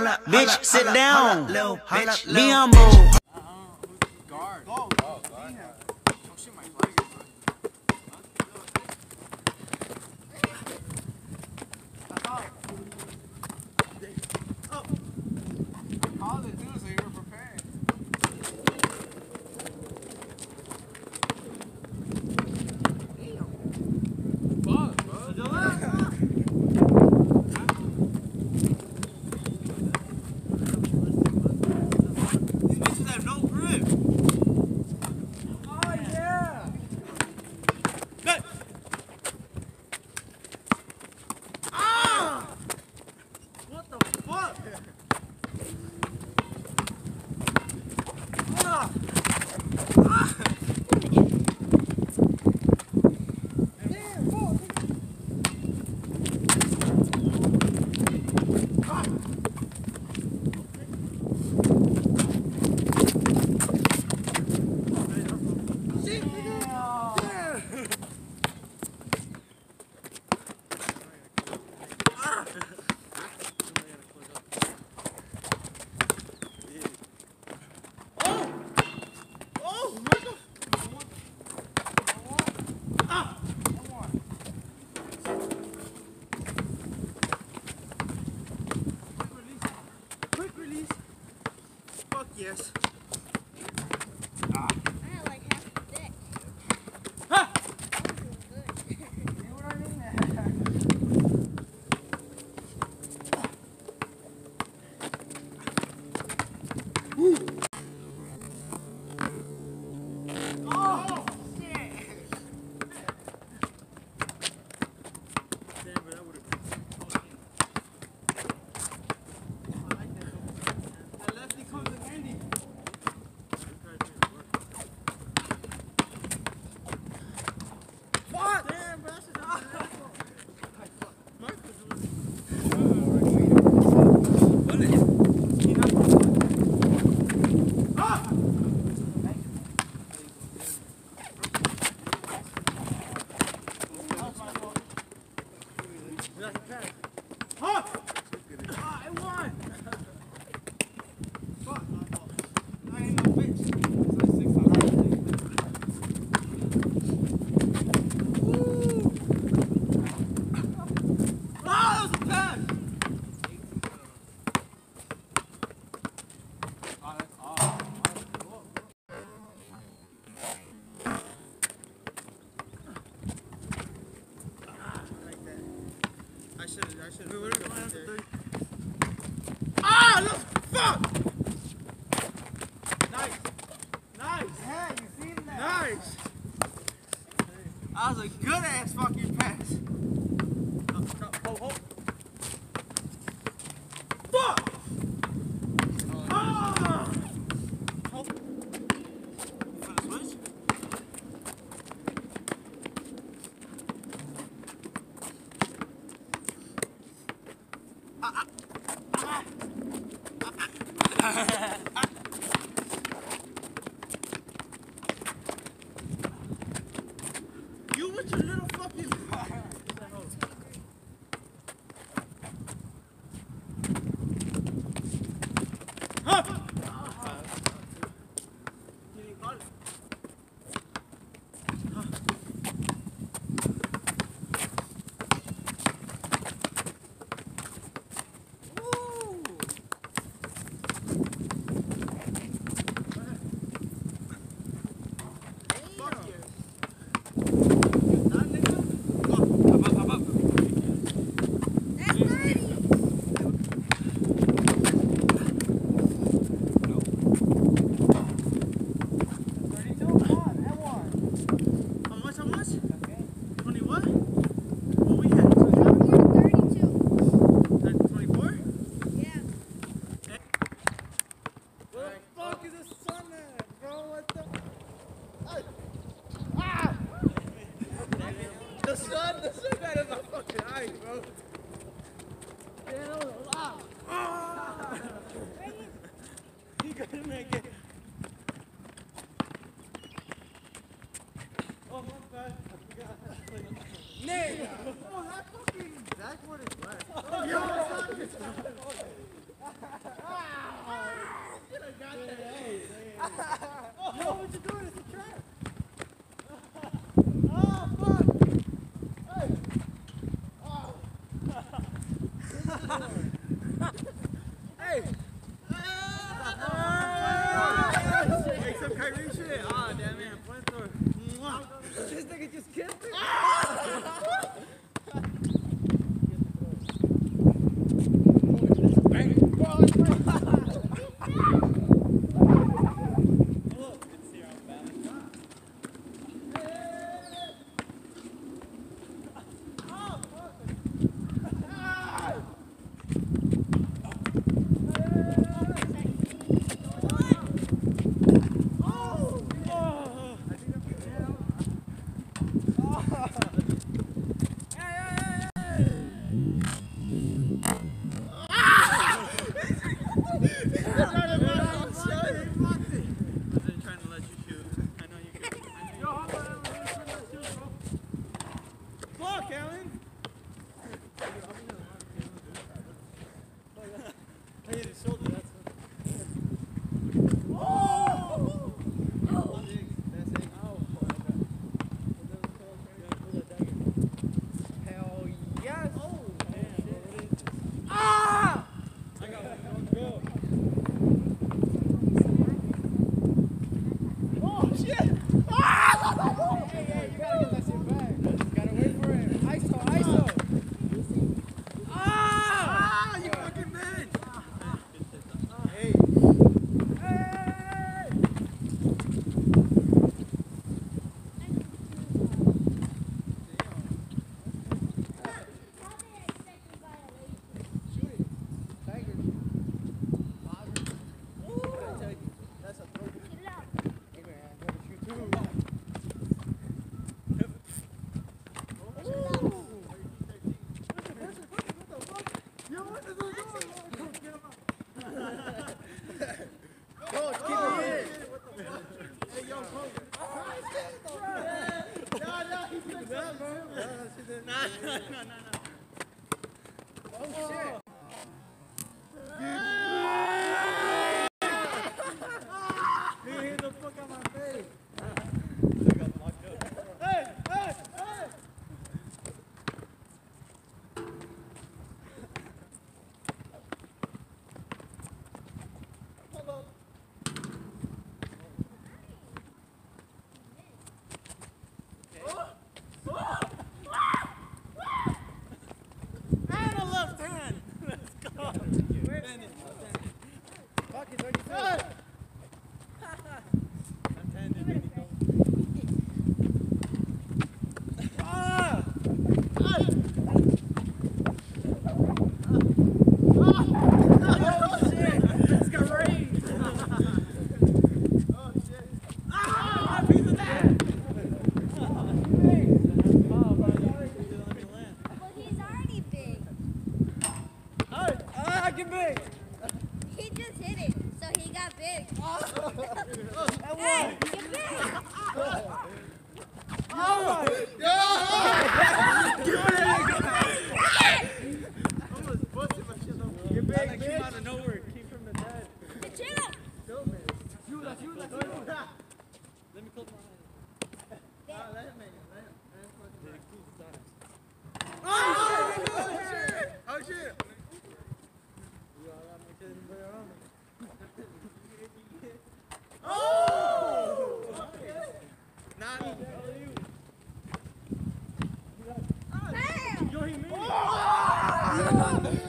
Bitch, sit down. Be humble. Guard. Go. Oh, shit, my flag is on. Call it too, so you were prepared. Fuck, bro. These bitches have no grip. Oh, yeah. Good. Ah! What the fuck? Ah! Ah! Yes. I had like half the dick. Ha! That was good. You know what I mean? Oh, shit. Damn, but that would have been. That lefty comes in handy. What? Damn, bro, that's just I won! Fuck. I ain't no bitch. I should Ah, look, fuck! Nice. Yeah, you seen that? Nice. That was a good ass fucking pass. Fuck! Ah! For the switch? You with your little fucking... Huh? That's 30. How much? 20 what? What we had? 32. 24? Yeah. Where the fuck is the sun at, bro? What the? Ah! The sun got in my fucking eyes, bro. Yeah, that was a lot. Ah! He couldn't make it. Oh, my bad. I forgot. Nigga! Oh, that fucking... That's what it's like. Yo, Yo, what you doing? It's a trap. Oh, fuck. Hey. Oh. Hey. Hey, some Kyrie shit. Oh, damn it. This nigga just kissed me. He just hit it, so he got big. Hey, get big! Almost busted my shit open. You're big, that came out of nowhere. It came from the dead. Chill. Let me close my eyes. Oh shit! Bam! Yo, he made it!